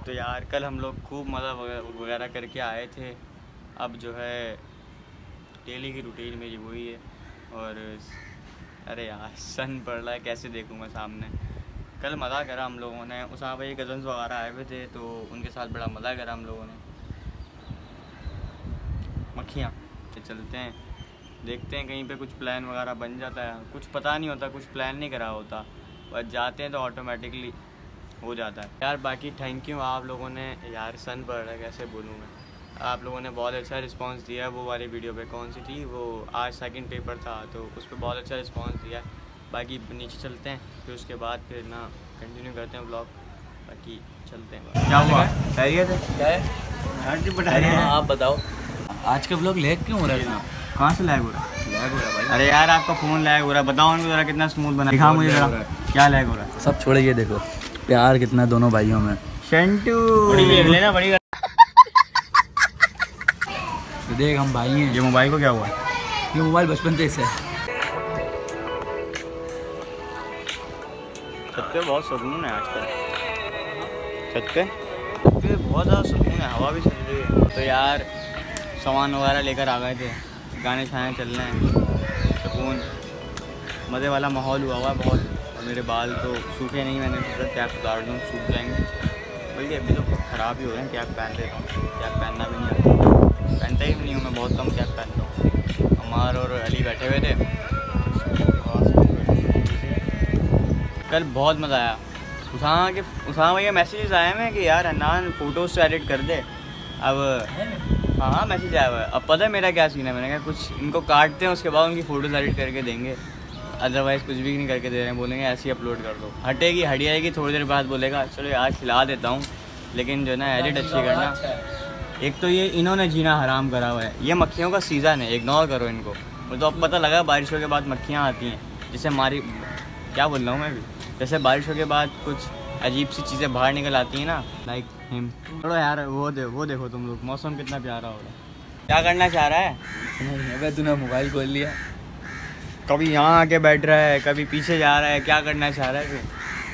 तो यार कल हम लोग खूब मज़ा वगैरह करके आए थे। अब जो है डेली की रूटीन मेरी वही है। और अरे यार सन पड़ रहा है, कैसे देखूँ मैं सामने। कल मज़ा करा हम लोगों ने, उस भाई कज़न्स वगैरह आए हुए थे तो उनके साथ बड़ा मज़ा करा हम लोगों ने। मक्खियाँ चलते हैं, देखते हैं कहीं पे कुछ प्लान वगैरह बन जाता है। कुछ पता नहीं होता, कुछ प्लान नहीं करा होता, बस जाते हैं तो ऑटोमेटिकली हो जाता है यार। बाकी थैंक यू आप लोगों ने, यार सन पड़ रहा है कैसे बोलूँ मैं। आप लोगों ने बहुत अच्छा रिस्पांस दिया वो वाली वीडियो पे। कौन सी थी वो, आज सेकंड पेपर था तो उस पर बहुत अच्छा रिस्पांस दिया। बाकी नीचे चलते हैं, फिर उसके बाद फिर ना कंटिन्यू करते हैं व्लॉग। बाकी चलते हैं। क्या हुआ, खैरियत है? क्या है आप बताओ, आज का व्लॉग लैग क्यों हो रहा है? कहाँ से लैग हो रहा है? लैग हो रहा है भाई। अरे यार आपका फ़ोन लैग हो रहा है, बताओ उनको ज़रा कितना स्मूथ बना, दिखा मुझे ज़रा क्या लैग हो रहा है। सब छोड़े, ये देखो प्यार कितना दोनों भाइयों में। शंटू लेना बड़ी देख हम भाई हैं। ये मोबाइल को क्या हुआ? ये मोबाइल बचपन से है। छत पे बहुत सुकून है आजकल, छत पे बहुत ज़्यादा सुकून है, हवा भी चल रही है। तो यार सामान वगैरह लेकर आ गए थे, गाने छाने चल रहे हैं, सुकून मज़े वाला माहौल हुआ है बहुत। और मेरे बाल तो सूखे नहीं, मैंने सोचा कैप उतार दूँ, सूख जाएंगे। बल्कि अभी तो ख़राब ही हो रहे हैं, कैप पहन लेता हूँ। कैप पहनना भी नहीं आता, पहनता ही नहीं हूँ मैं, बहुत कम कैप पहनता हूँ। अमार और अली बैठे हुए थे, कल बहुत मज़ा आया। उसामा भैया मैसेजेस आए हैं कि यार हन्नान फ़ोटोज़ तो एडिट कर दे। अब हाँ मैसेज आया हुआ है। अब पता है मेरा क्या सीन है, मैंने कहा कुछ इनको काटते हैं उसके बाद उनकी फ़ोटोज़ एडिट करके देंगे, अदरवाइज़ कुछ भी नहीं करके दे रहे हैं। बोलेंगे ऐसे ही अपलोड कर दो, हटेगी हट जाएगी, थोड़ी देर बाद बोलेगा चलो यार खिला देता हूँ, लेकिन जो है ना एडिट अच्छी करना। एक तो ये इन्होंने जीना हराम करा हुआ है, ये मक्खियों का सीज़न है, इग्नोर करो इनको। मुझे तो अब पता लगा बारिशों के बाद मक्खियाँ आती हैं, जैसे हमारी क्या बोल रहा हूँ मैं भी, जैसे बारिशों के बाद कुछ अजीब सी चीज़ें बाहर निकल आती हैं ना, लाइक हिम। थोड़ा यार वो देखो तुम लोग, मौसम कितना प्यारा हो रहा है। क्या करना चाह रहा है? अबे तूने मोबाइल खोल लिया, कभी यहाँ आके बैठ रहा है, कभी पीछे जा रहा है, क्या करना चाह रहा है?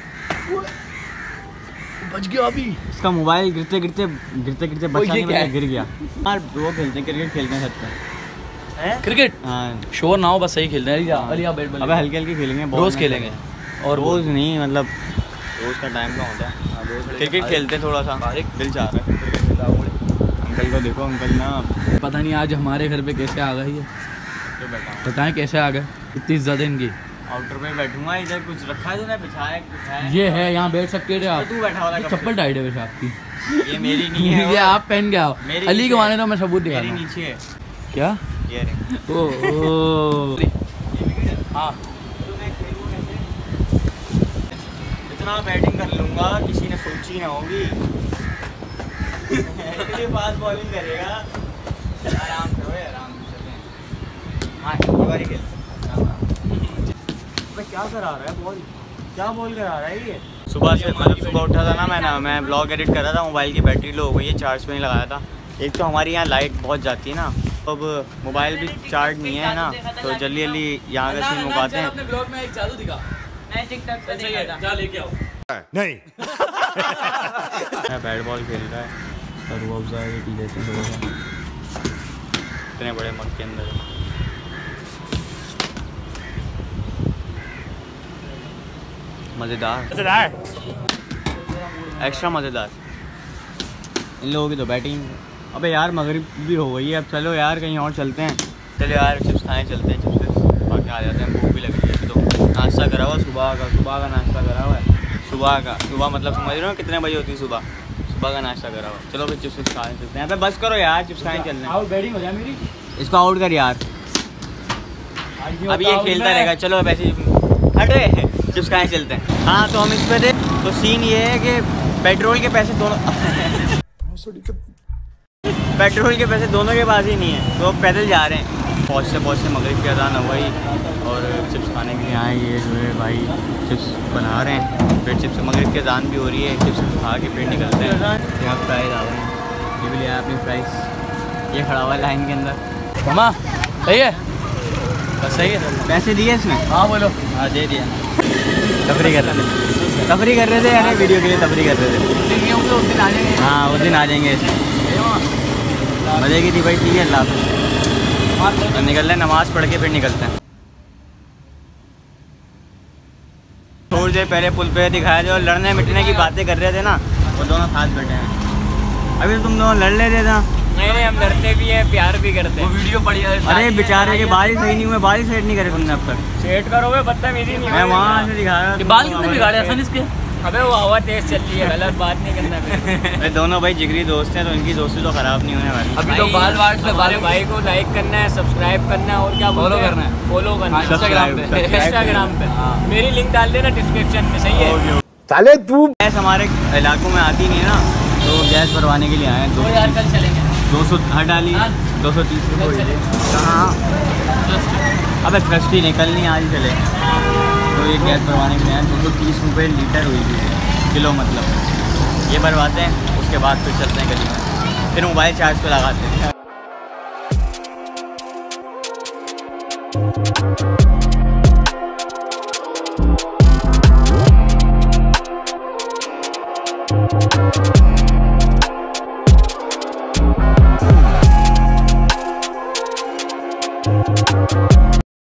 बच गया अभी। इसका मोबाइल गिरते गिरते बचा नहीं, गिर गया। यार वो खेलते हैं, क्रिकेट खेलते हैं छत पे। क्रिकेट? हाँ शोर ना हो, बस सही खेलते हैं। अबे हल्के हल्के खेलेंगे, रोज़ खेलेंगे। और रोज़ नहीं, मतलब रोज़ का टाइम का होता है। क्रिकेट खेलते हैं थोड़ा सा, दिल चाह रहा है। अंकल को देखो, अंकल ना पता नहीं आज हमारे घर पे कैसे आ गई है। तो बैठा बताएं कैसे आ गए, इतनी ज़्यादा इनकी। आउटर में बैठूंगा, इधर कुछ रखा है ना, बिछाया ये है, यहाँ बैठ सकते थे आप। तू बैठा वाला चप्पल टाइट है वैसे आपकी। ये मेरी नहीं है, ये आप पहन के आओ। अली के माने तो मैं सबूत दिखा मेरी नीचे है क्या। ये रे ओ हाँ, इतना बैटिंग कर लूंगा किसी ने सोची ना होगी। इतनी फास्ट बॉलिंग करेगा, आराम से होए, आराम से। हाँ ये बारी खेल। क्या करा रहा है बॉल, क्या बॉल करा रहा है ये? सुबह से मतलब सुबह उठा था ना मैं ब्लॉग एडिट कर रहा था, मोबाइल की बैटरी लो हो गई है, चार्ज पे नहीं लगाया था। एक तो हमारी यहाँ लाइट बहुत जाती है ना, अब मोबाइल भी चार्ज नहीं है ना, तो जल्दी जल्दी यहाँ का सीन मुकाते हैं। अपने ब्लॉग में एक जादू दिखा, मैं टिकटॉक पे देखा था, जा लेके आओ। नहीं बैट बॉल खेल रहा है, और वो पी लेते हैं थोड़ा सा। इतने बड़े मग के अंदर मज़ेदार, एक्स्ट्रा मज़ेदार। इन लोगों की तो बैटिंग। अबे यार मगरिब भी हो गई है, अब चलो यार कहीं और चलते हैं। चलो यार चिप्स खाने चलते हैं, चिप्स खा के आ जाते हैं, भूख भी लग रही है। तो नाश्ता करा हुआ सुबह का नाश्ता करा हुआ है। सुबह मतलब समझ रहे हो कितने बजे होती है सुबह का नाश्ता करा हुआ। चलो फिर चिप्स खाने चलते हैं। बस करो यार, चिप्स खाने चलते हैं। आउट बैटिंग हो जाए मेरी, इसको आउट कर यार, अब ये खेलता रहेगा। चलो वैसे हटे, चिप्स खाने चलते हैं। हाँ तो हम इस पर थे, तो सीन ये है कि पेट्रोल के पैसे दोनों के पास ही नहीं है, तो पैदल जा रहे हैं। पहुँचते मगरिब की अज़ान हो गई और चिप्स खाने के लिए आए। ये जो है भाई चिप्स बना रहे हैं, फिर चिप्स मगरिब की अज़ान भी हो रही है, चिप्स खा के फिर निकलते हैं। यहाँ प्राइस आ गए हैं, ये भी लिया अपनी प्राइस। ये खड़ा हुआ है लाइन के अंदर। मामा सही है, बस सही है। पैसे दिए इसने? हाँ बोलो। हाँ दे दिया, तफरी कर रहे तफरी कर रहे थे यानी वीडियो के लिए तफरी कर रहे थे। उस दिन आ जाएंगे। हाँ उस दिन आ जाएंगे। मज़े की थी भाई। ठीक है अल्लाह हाफ़िज़। तो निकल रहे नमाज़ पढ़ के फिर निकलते हैं। थोड़ी देर पहले पुल पे दिखाया जो लड़ने मिटने की बातें कर रहे थे ना, वो दोनों साथ बैठे हैं। अभी तुम दोनों लड़ लेते था। नहीं हम लड़ते भी हैं, प्यार भी करते हैं। वो वीडियो बढ़िया है। अरे बेचारे के बाल ही सही नहीं हुए, बाल ही सेट नहीं करे तुमने अब तक। सेट करोगे बदतमीजी नहीं। मैं वहाँ से दिखा रहा था। बाल कितने बिगाड़े असन इसके? अबे वो हवा तेज चल रही है, गलत बात नहीं करना है। दोनों भाई जिगरी दोस्त हैं तो इनकी दोस्ती तो ख़राब नहीं होने वाली। अभी तो बाल वाट से हमारे भाई को लाइक करना है, सब्सक्राइब करना है और क्या फॉलो करना है। फॉलो करना है इंस्टाग्राम पे। मेरी लिंक डाल देना डिस्क्रिप्शन में। सही है साले तू। गैस हमारे इलाकों में आती नहीं है ना, तो गैस भरवाने के लिए आए हैं। 2 यार कल चलेंगे। 200 हर डाली 230 रुपये। कहाँ? अब ट्रस्टी निकल नहीं आज चले। तो ये गैस भरवाने के लिए आए। 230 रुपये लीटर हुई थी, किलो मतलब। ये भरवाते हैं, उसके बाद फिर चलते हैं गली में, फिर मोबाइल चार्ज पे लगाते हैं।